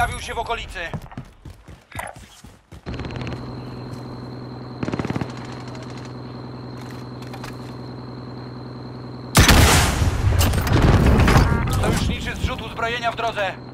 pojawił się w okolicy. Sojuszniczy zrzut uzbrojenia w drodze.